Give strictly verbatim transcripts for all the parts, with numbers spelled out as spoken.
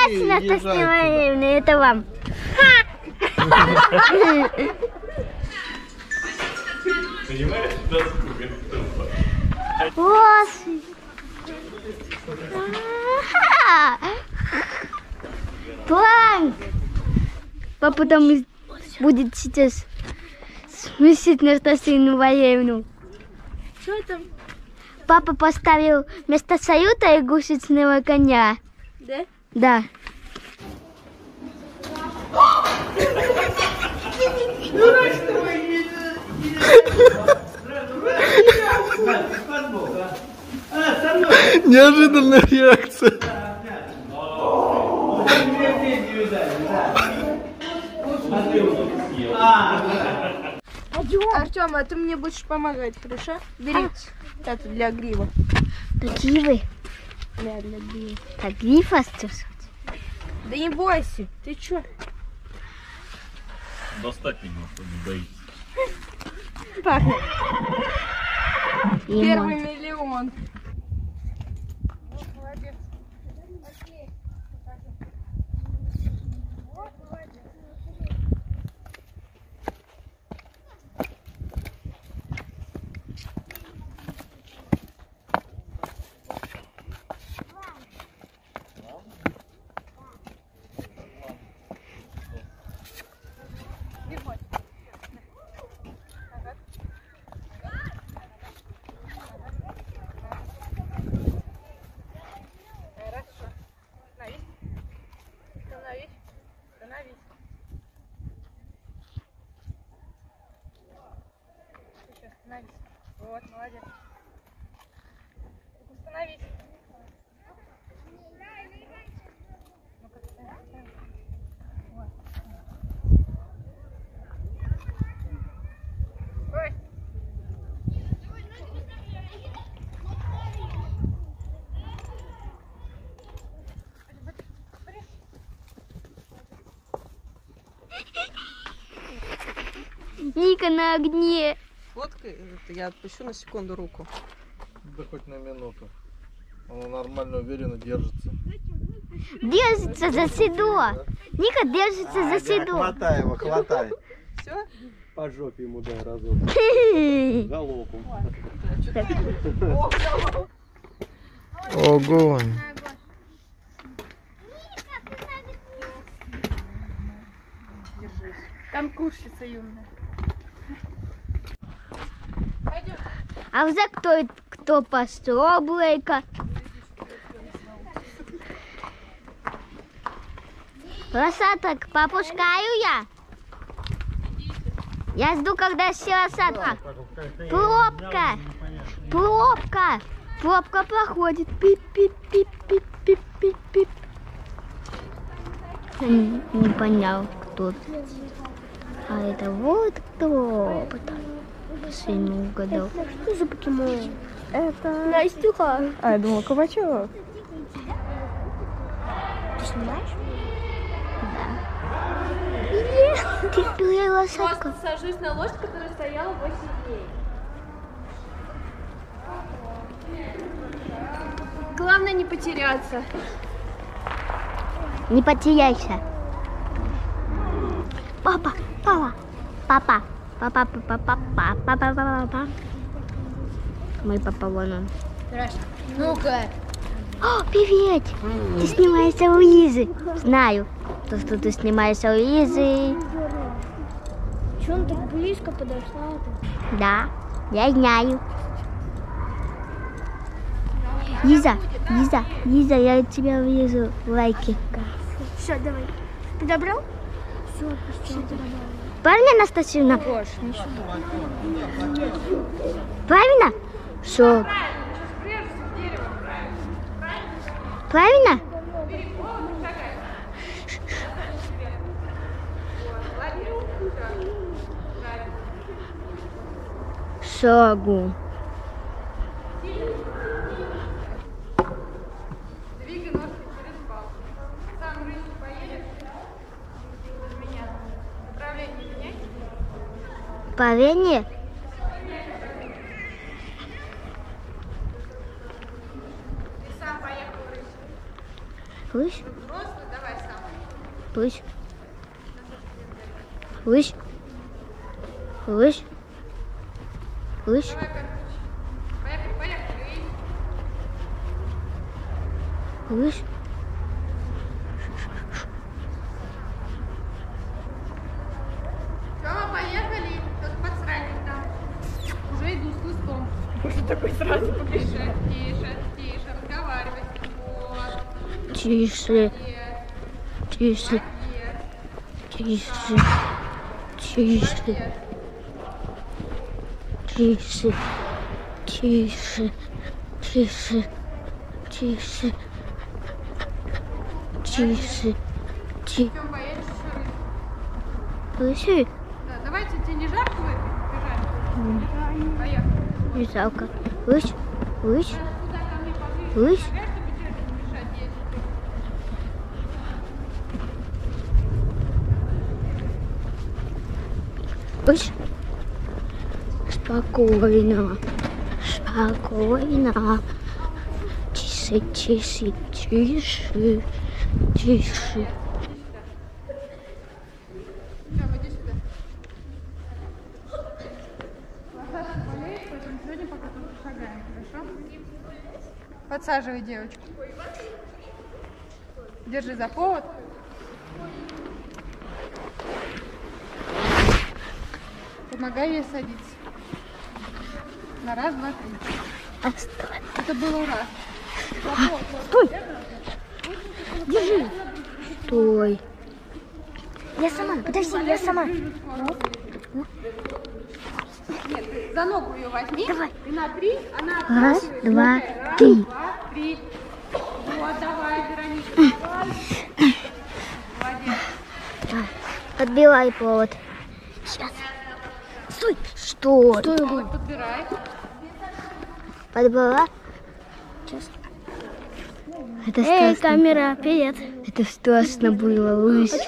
Здравствуйте, Настасья Валерьевна, это вам. Понимаешь, Господи. Планк. Папа там будет сейчас смесить Настасью Валерьевну. Что там? Папа поставил вместо салюта и гусечного коня. Да? Да. Неожиданная реакция. Артем, а ты мне будешь помогать, хорошо? Бери это для грива. Для гривы? Да, для грива. Так, гриф остался. Да не бойся, ты чё? достать немножко, не боитесь. Пахнет. Лимон. Первый миллион. Остановись. Вот, молодец. Остановись. Ну-ка, встань, встань. Вот. Ой. Ника на огне. Фоткай, это я отпущу на секунду руку. Да хоть на минуту. Она нормально, уверенно держится. Держится за седло. Ника держится за седло. Хватай его, хватай. Все? По жопе ему дай разок. Галопом. Ого. Там кушается юная. А за кто, кто построил Блейка? Лосаток, попускаю я. Я жду, когда все лосатка. Пробка. Пробка. Пробка проходит. Пип-пип-пип-пип-пип-пип-пип. Не, не понял, кто это. А это вот кто. Последний угадал. Что за покемон? Это Настюха. А, я думала, Кабачева. Ты снимаешь? Да. Ты белая лошадка. Просто сажусь на лошадь, которая стояла восемь дней. Главное не потеряться. Не потеряйся. Папа, папа, папа, папа, папа, папа, папа, папа. Мой папа вон он. Ну-ка. О, привет! Ты снимаешься у Лизы. Знаю, то, что ты снимаешься у Лизы. Че он так близко подошла? Да, я знаю. Лиза, Лиза, Лиза, я тебя вижу лайки. Все, давай. Ты добрал? Все, все, добрал. Правильно, Анастасия? Гош, ничего. Правильно? Все. Правильно? Шагу. Двигай ножки через палку. Сам рыжий поедет. Без меня. Направление меняй. Парение? Ты сам поехал рыжий. Слышь? Взрослый, давай. Лысь. Лысь. Лысь. Лысь. Давай, поехали, поехали. Лысь. Тёма, поехали. Тут подсральник там. Уже иду с лыстом. Уже такой сразу побежать. Тише, тише, разговаривай. Вот. Тише. Тише. Тише. Тише. Тише. Тише. Тише. Тише. Тише. Тише. Тём, поедешь еще рыбу? Лыси. Да, давайте, тебе не жарко в этом бежать? Поехали. Не жалко. Лысь. Лысь. Туда ко мне поближе. Лысь. Шагай, чтобы тебе не мешать ездить. Лысь. Спокойно. Спокойно. Тише, тише, тише. Тише. Тём, иди сюда. Лошадка болеет, поэтому сегодня пока тут шагаем, хорошо? Подсаживай девочку. Держи за повод. Помогай ей садиться. На раз, два, три. Отстой. Это было раз. Стой. Держи. Стой. Я сама. Подожди, я сама. Нет, ты за ногу ее возьми. Давай. И на три она Раз, отпрыгивает. два, Раз, три. два, три. Вот, давай, Вероника. Давай. Молодец. Подбивай повод. Сейчас. Стой. Что? Стой. Вот, подбирай. Подбила. Сейчас. Это Эй, страшно. Камера, привет. Это страшно было, Лысь. Раз.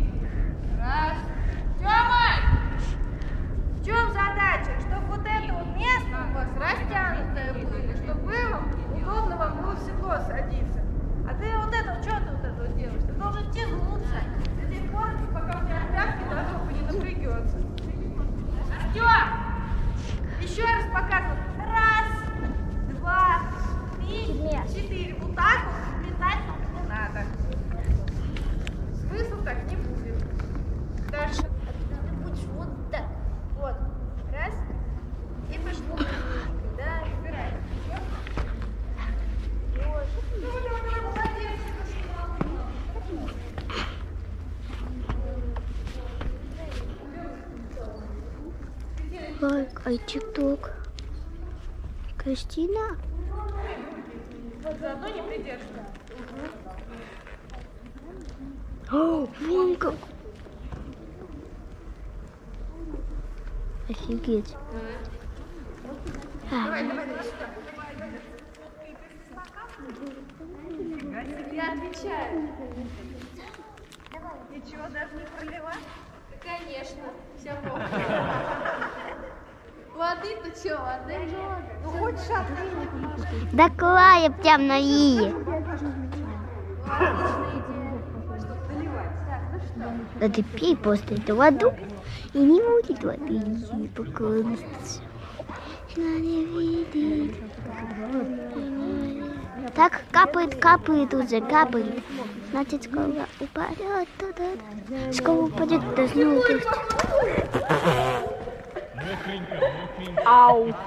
Тёма! В чем задача? Чтобы вот это вот место у вас растянутое было, чтобы было удобно вам было в седло садиться. А ты вот это, что ты вот это вот делаешь? Ты должен тянуться до тех пор, пока у тебя пятки до жопы не напрягется. Артём! Еще раз показываю. Раз, два, три, четыре. Вот так вот метать не надо. Смысл так не будет. Дальше. Ты будешь вот так. Вот. Раз. И пошло. Да, убирай. Вот. Давай, давай, давай, молодец. Лайк, ай, тикток. Кристина? Вот заодно не придержка. О, вон как. Офигеть. А, Давай, давай, давай сюда. Я отвечаю. Ничего даже не пролила? Конечно. Все плохо. Воды-то что, воды много. Ну хоть шапку немножко. да клая прям на и. Да ты пей после эту воду и не будет воды. Покорность. Не видит. Так, капает, капает уже, капает. Значит, скоро упадет туда. Скоро упадет, должно упасть. Ау.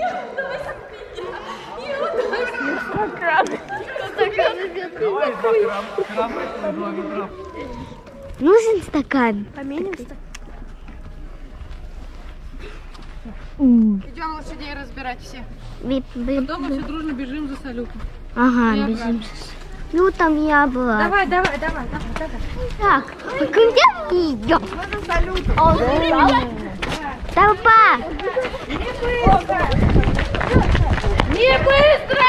Нужен стакан. Поменим стакан. Идем лошадей разбирать все. Бип, бип, Потом мы все дружно бежим за салютом. Ага, Я бежим. Ну, там я была. Давай, давай, давай, давай, давай. Так, куда мы идем? Мы за салютом. Толпа! Не быстро!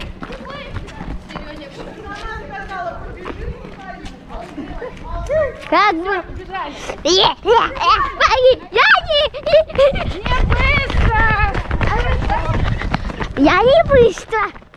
Как бы... Е, е, е, я не... Не быстро! Я не быстро.